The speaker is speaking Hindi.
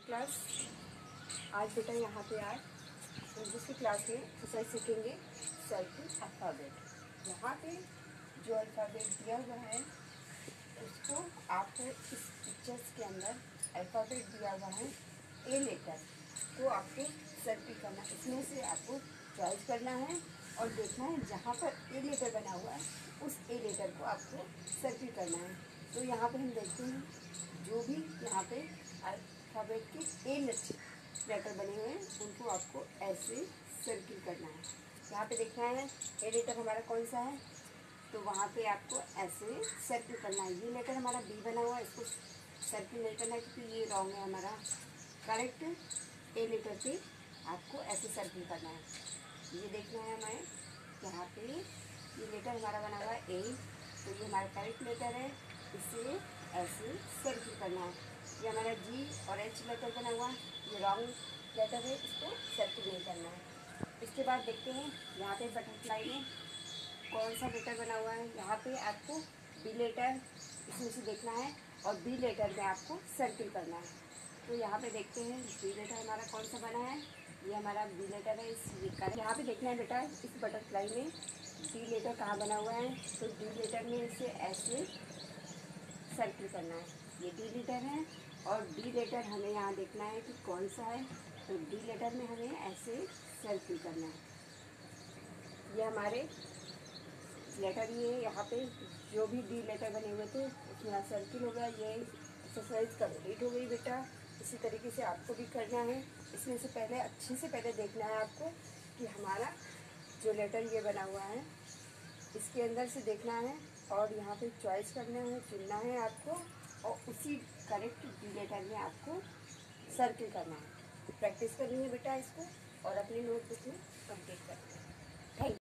क्लास। आज बेटा यहाँ पे आज दूसरी क्लास में एक्सरसाइज सीखेंगे सर्किल अल्फ़ाबेट। यहाँ पे जो अल्फ़ाबेट दिया हुआ है उसको आपको इस पिक्चर्स के अंदर अल्फ़ाबेट दिया हुआ है ए लेटर को आपको सर्किल करना है। इसमें से आपको चॉइस करना है और देखना है जहाँ पर ए लेटर बना हुआ है उस ए लेटर को आपको सर्किल करना है। तो यहाँ पे हम देखते हैं जो भी यहाँ पे अल्फ़ाबेट के ए लेटर बने हुए हैं उनको आपको ऐसे सर्किल करना है। यहाँ पे देखना है ए लेटर हमारा कौन सा है, तो वहाँ पे आपको ऐसे सर्किल करना है। ये लेटर हमारा बी बना हुआ है, इसको सर्किल नहीं करना है क्योंकि ये रॉन्ग है हमारा। करेक्ट ए लेटर पे आपको ऐसे सर्किल करना है। ये देखना है हमें यहाँ पे ये लेटर हमारा बना हुआ है ए, तो ये हमारा करेक्ट लेटर है, इसे ऐसे सर्किल करना है। ये हमारा जी और एच लेटर बना हुआ है, ये रॉन्ग लेटर है, इसको सर्किल नहीं करना है। इसके बाद देखते हैं यहाँ पे बटरफ्लाई में कौन सा लेटर बना हुआ है। यहाँ पे आपको बी लेटर इसमें से देखना है और बी लेटर में आपको सर्किल करना है। तो यहाँ पे देखते हैं बी लेटर हमारा कौन सा बना है, ये हमारा बी लेटर है। इस यहाँ पे देखना है बेटा इस बटरफ्लाई में डी लेटर कहाँ बना हुआ है, तो डी लेटर में इसे ऐसे सर्किल करना है। ये डी लेटर है और डी लेटर हमें यहाँ देखना है कि कौन सा है, तो डी लेटर में हमें ऐसे सर्किल करना है। ये हमारे लेटर ये यहाँ पे जो भी डी लेटर बने हुए थे उसमें सर्किल हो गया। ये एक्सरसाइज कंप्लीट हो गई बेटा। इसी तरीके से आपको भी करना है। इसमें से पहले अच्छे से पहले देखना है आपको कि हमारा जो लेटर ये बना हुआ है इसके अंदर से देखना है और यहाँ पे चॉइस करना है, चुनना है आपको और उसी करेक्ट डी लेटर में आपको सर्किल करना है। प्रैक्टिस करनी है बेटा इसको और अपनी नोटबुक में कंप्लीट करना है। Thank you.